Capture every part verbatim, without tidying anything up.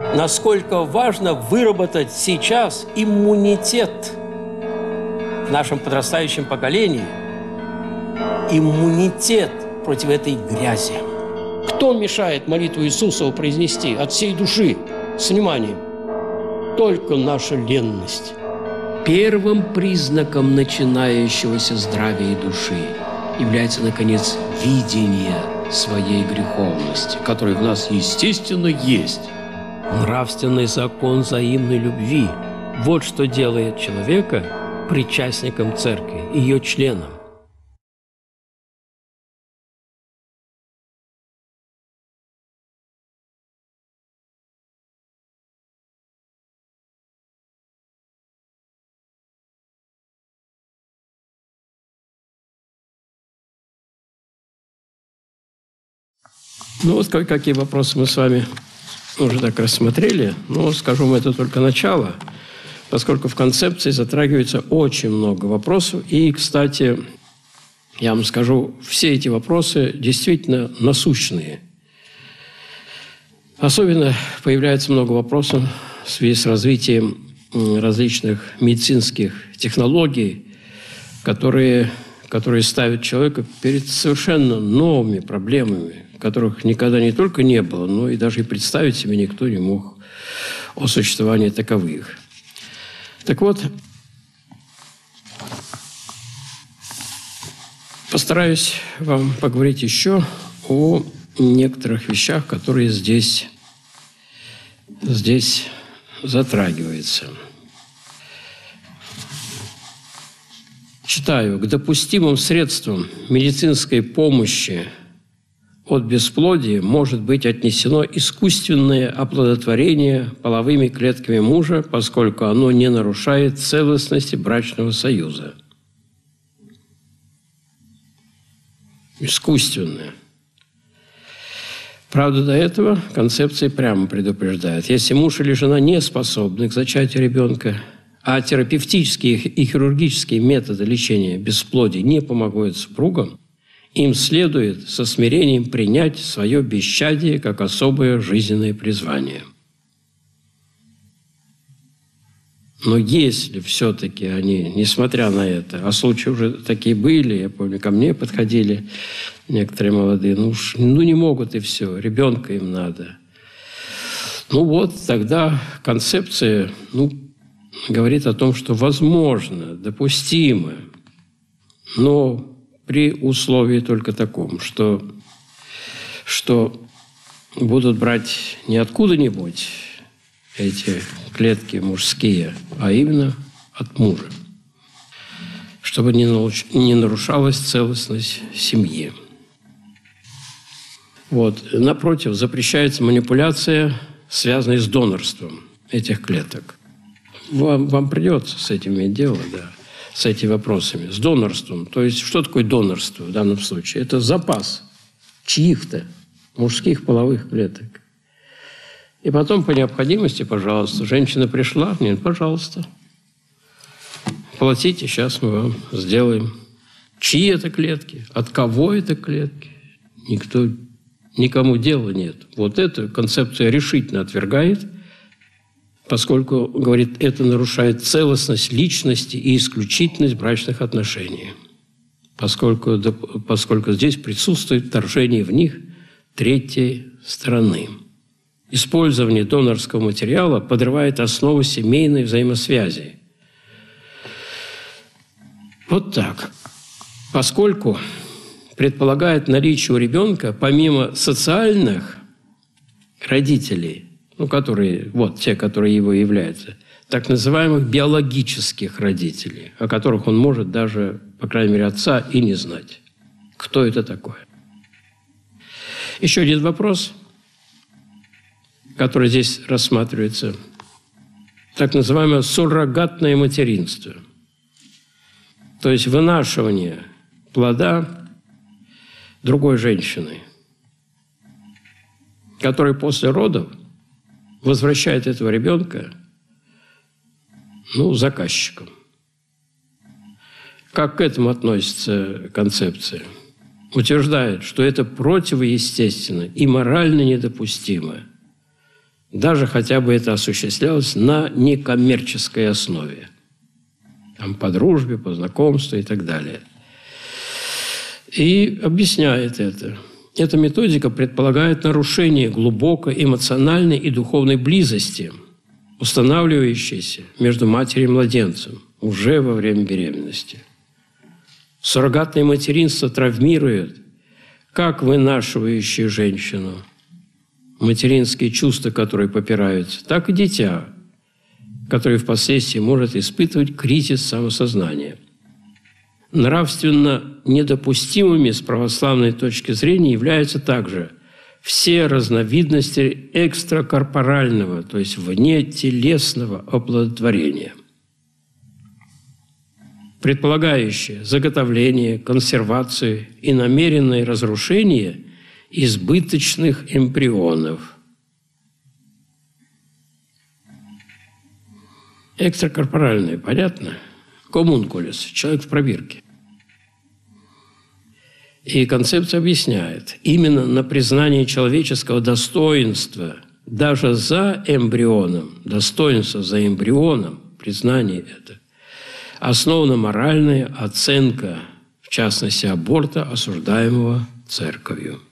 насколько важно выработать сейчас иммунитет в нашем подрастающем поколении, иммунитет против этой грязи. Кто мешает молитву Иисусову произнести от всей души, с вниманием? Только наша ленность. Первым признаком начинающегося здравия души является, наконец, видение своей греховности, которая в нас, естественно, есть. Нравственный закон взаимной любви – вот что делает человека причастником церкви, ее членом. Ну вот какие вопросы мы с вами уже так рассмотрели. Но скажу вам, это только начало, поскольку в концепции затрагивается очень много вопросов. И, кстати, я вам скажу, все эти вопросы действительно насущные. Особенно появляется много вопросов в связи с развитием различных медицинских технологий, которые, которые ставят человека перед совершенно новыми проблемами, которых никогда не только не было, но и даже и представить себе никто не мог о существовании таковых. Так вот, постараюсь вам поговорить еще о некоторых вещах, которые здесь, здесь затрагиваются. Читаю. К допустимым средствам медицинской помощи от бесплодия может быть отнесено искусственное оплодотворение половыми клетками мужа, поскольку оно не нарушает целостности брачного союза. Искусственное. Правда, до этого концепция прямо предупреждает. Если муж или жена не способны к зачатию ребенка, а терапевтические и хирургические методы лечения бесплодия не помогают супругам, им следует со смирением принять свое бесчадие как особое жизненное призвание. Но если все-таки они, несмотря на это, а случаи уже такие были, я помню, ко мне подходили некоторые молодые, ну, уж, ну не могут и все, ребенка им надо. Ну вот, тогда концепция, ну, говорит о том, что возможно, допустимо, но при условии только таком, что, что будут брать не откуда-нибудь эти клетки мужские, а именно от мужа, чтобы не, наруш... не нарушалась целостность семьи. Вот. Напротив, запрещается манипуляция, связанная с донорством этих клеток. Вам, вам придется с этим иметь дело, да, с этими вопросами, с донорством. То есть, что такое донорство в данном случае? Это запас чьих-то мужских половых клеток. И потом, по необходимости, пожалуйста, женщина пришла, нет, пожалуйста, платите, сейчас мы вам сделаем. Чьи это клетки? От кого это клетки? Никто, никому дела нет. Вот эту концепцию решительно отвергает, поскольку, говорит, это нарушает целостность личности и исключительность брачных отношений, поскольку, поскольку здесь присутствует вторжение в них третьей стороны. Использование донорского материала подрывает основу семейной взаимосвязи. Вот так. Поскольку предполагает наличие у ребенка, помимо социальных родителей, ну, которые, вот те, которые его являются, так называемых биологических родителей, о которых он может даже, по крайней мере, отца и не знать. Кто это такое? Еще один вопрос, который здесь рассматривается. Так называемое суррогатное материнство. То есть вынашивание плода другой женщины, которая после родов возвращает этого ребенка, ну, заказчикам. Как к этому относится концепция? Утверждает, что это противоестественно и морально недопустимо. Даже хотя бы это осуществлялось на некоммерческой основе. Там по дружбе, по знакомству и так далее. И объясняет это. Эта методика предполагает нарушение глубокой эмоциональной и духовной близости, устанавливающейся между матерью и младенцем уже во время беременности. Суррогатное материнство травмирует как вынашивающую женщину, материнские чувства, которые попираются, так и дитя, которое впоследствии может испытывать кризис самосознания. Нравственно недопустимыми с православной точки зрения являются также все разновидности экстракорпорального, то есть внетелесного оплодотворения, предполагающее заготовление, консервацию и намеренное разрушение избыточных эмбрионов. Экстракорпоральное, понятно? Коммункулес, человек в пробирке. И концепция объясняет, именно на признании человеческого достоинства даже за эмбрионом, достоинство за эмбрионом, признание это, основана моральная оценка, в частности, аборта, осуждаемого церковью.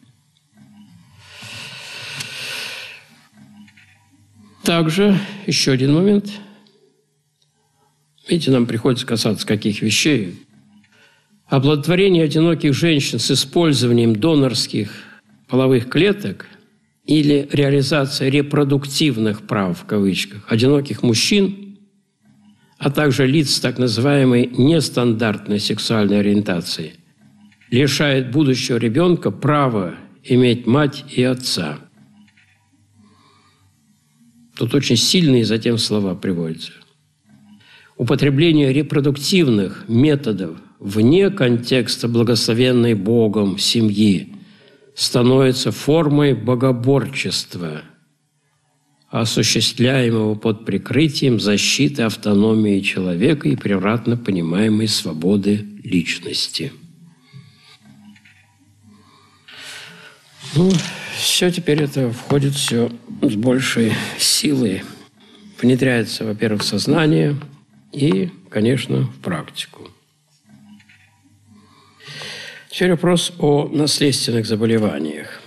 Также еще один момент. Видите, нам приходится касаться каких вещей. Оплодотворение одиноких женщин с использованием донорских половых клеток или реализация репродуктивных прав, в кавычках, одиноких мужчин, а также лиц с так называемой нестандартной сексуальной ориентацией, лишает будущего ребенка права иметь мать и отца. Тут очень сильные затем слова приводятся. Употребление репродуктивных методов вне контекста благословенной Богом семьи становится формой богоборчества, осуществляемого под прикрытием защиты автономии человека и превратно понимаемой свободы личности. Ну, все теперь это входит все с большей силой, внедряется, во-первых, в сознание и, конечно, в практику. Теперь вопрос о наследственных заболеваниях.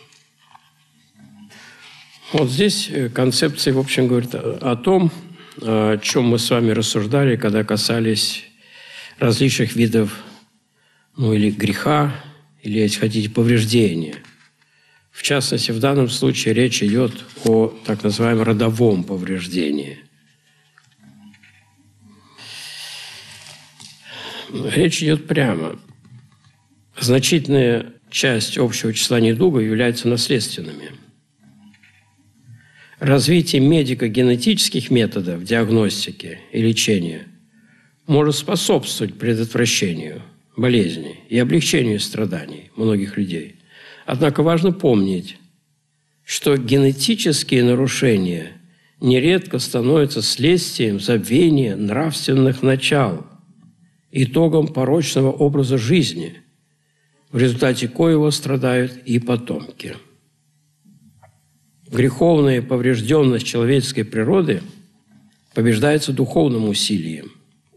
Вот здесь концепция, в общем, говорит о том, о чем мы с вами рассуждали, когда касались различных видов, ну, или греха, или, если хотите, повреждения. В частности, в данном случае речь идет о так называемом родовом повреждении. Речь идет прямо. Значительная часть общего числа недугов является наследственными. Развитие медико-генетических методов диагностики и лечения может способствовать предотвращению болезней и облегчению страданий многих людей. Однако важно помнить, что генетические нарушения нередко становятся следствием забвения нравственных начал, итогом порочного образа жизни, в результате коего страдают и потомки. Греховная поврежденность человеческой природы побеждается духовным усилием.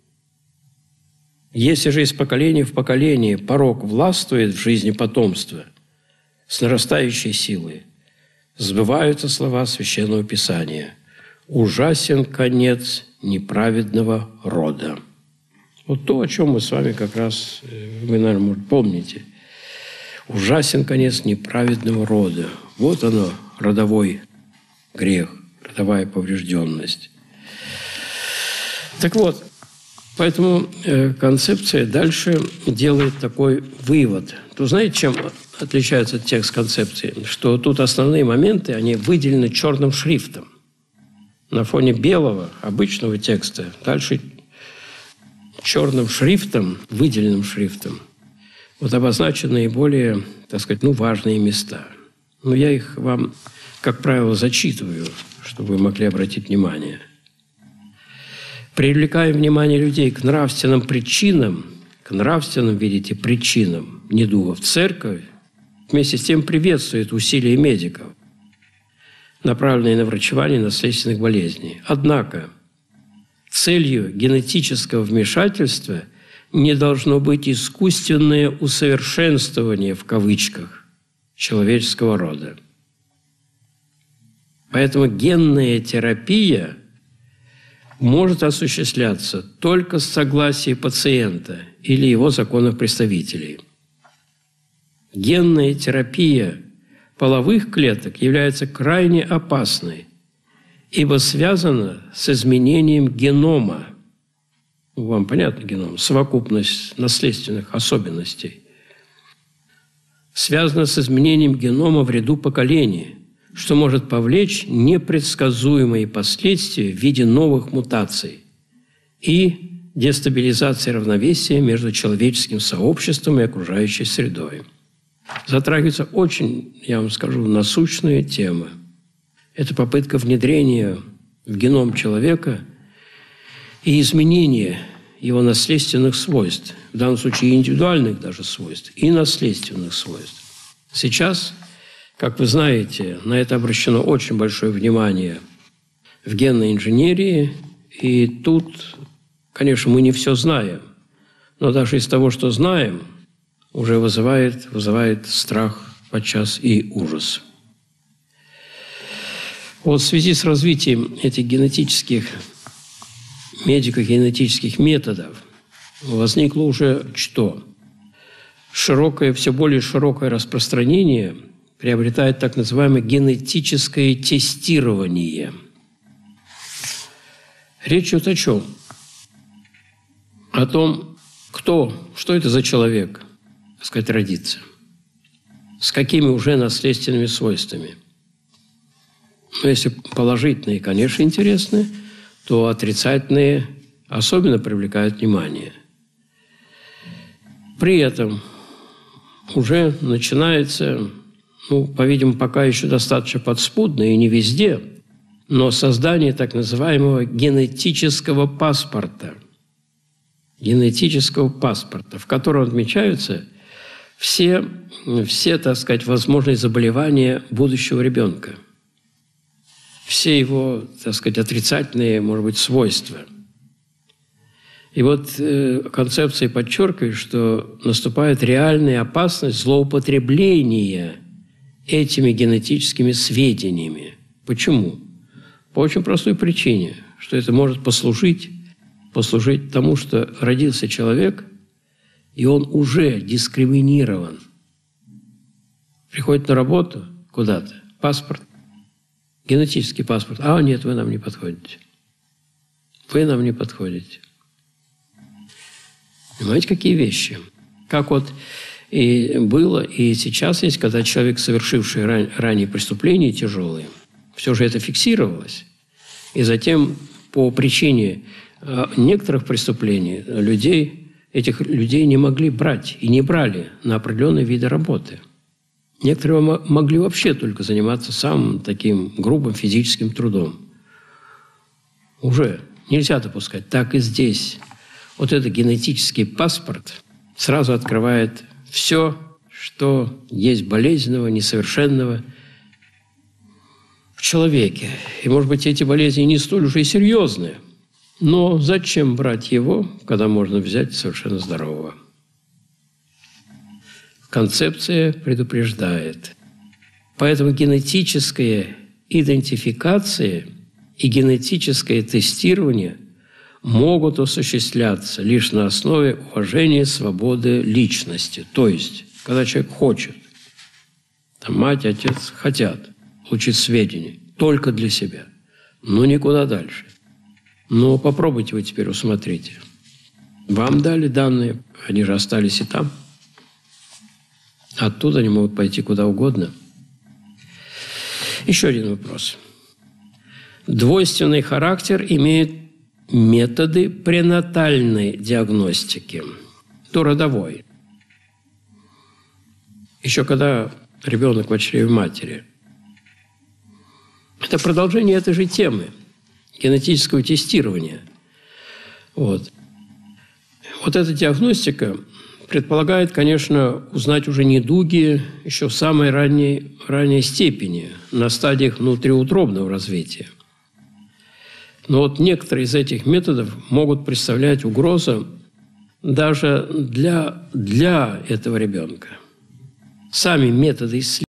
Если же из поколения в поколение порок властвует в жизни потомства с нарастающей силой, сбываются слова Священного Писания: «Ужасен конец неправедного рода». Вот то, о чем мы с вами как раз, вы, наверное, может, помните. Ужасен конец неправедного рода. Вот оно, родовой грех, родовая поврежденность. Так вот, поэтому э, концепция дальше делает такой вывод. То знаете, чем отличается текст концепции? Что тут основные моменты, они выделены черным шрифтом. На фоне белого, обычного текста, дальше черным шрифтом, выделенным шрифтом, вот обозначены наиболее, так сказать, ну, важные места. Но я их вам, как правило, зачитываю, чтобы вы могли обратить внимание. Привлекая внимание людей к нравственным причинам, к нравственным, видите, причинам недугов, церковь вместе с тем приветствует усилия медиков, направленные на врачевание наследственных болезней. Однако целью генетического вмешательства не должно быть искусственное усовершенствование, в кавычках, человеческого рода. Поэтому генная терапия может осуществляться только с согласия пациента или его законных представителей. Генная терапия половых клеток является крайне опасной, ибо связана с изменением генома. Вам понятно геном? Совокупность наследственных особенностей. Связана с изменением генома в ряду поколений, что может повлечь непредсказуемые последствия в виде новых мутаций и дестабилизации равновесия между человеческим сообществом и окружающей средой. Затрагивается очень, я вам скажу, насущная тема. Это попытка внедрения в геном человека и изменения его наследственных свойств, в данном случае индивидуальных даже свойств, и наследственных свойств. Сейчас, как вы знаете, на это обращено очень большое внимание в генной инженерии, и тут, конечно, мы не все знаем, но даже из того, что знаем, уже вызывает, вызывает страх подчас и ужас. Вот в связи с развитием этих генетических, медико-генетических методов возникло уже что? Широкое, все более широкое распространение приобретает так называемое генетическое тестирование. Речь идет о чем? О том, кто, что это за человек, так сказать, родится, с какими уже наследственными свойствами. Но если положительные, конечно, интересны, то отрицательные особенно привлекают внимание. При этом уже начинается, ну, по-видимому, пока еще достаточно подспудно и не везде, но создание так называемого генетического паспорта. Генетического паспорта, в котором отмечаются все, все, так сказать, возможные заболевания будущего ребенка. Все его, так сказать, отрицательные, может быть, свойства. И вот э, концепция подчеркивает, что наступает реальная опасность злоупотребления этими генетическими сведениями. Почему? По очень простой причине, что это может послужить, послужить тому, что родился человек, и он уже дискриминирован. Приходит на работу куда-то, паспорт, генетический паспорт. А, нет, вы нам не подходите. Вы нам не подходите. Понимаете, какие вещи? Как вот и было, и сейчас есть, когда человек, совершивший ран, ранее преступления тяжелые, все же это фиксировалось. И затем по причине некоторых преступлений людей, этих людей не могли брать и не брали на определенные виды работы. Некоторые могли вообще только заниматься самым таким грубым физическим трудом. Уже нельзя допускать. Так и здесь. Вот этот генетический паспорт сразу открывает все, что есть болезненного, несовершенного в человеке. И, может быть, эти болезни не столь уже и серьезные. Но зачем брать его, когда можно взять совершенно здорового? Концепция предупреждает. Поэтому генетическая идентификация и генетическое тестирование могут осуществляться лишь на основе уважения свободы личности. То есть, когда человек хочет, там мать, отец хотят получить сведения только для себя, но никуда дальше. Но попробуйте вы теперь усмотрите. Вам дали данные, они же остались и там. Оттуда они могут пойти куда угодно. Еще один вопрос. Двойственный характер имеет методы пренатальной диагностики, дородовой. Еще когда ребенок в чреве матери. Это продолжение этой же темы, генетического тестирования. Вот. Вот эта диагностика предполагает, конечно, узнать уже недуги еще в самой ранней, ранней степени, на стадиях внутриутробного развития. Но вот некоторые из этих методов могут представлять угрозу даже для, для этого ребенка. Сами методы исследования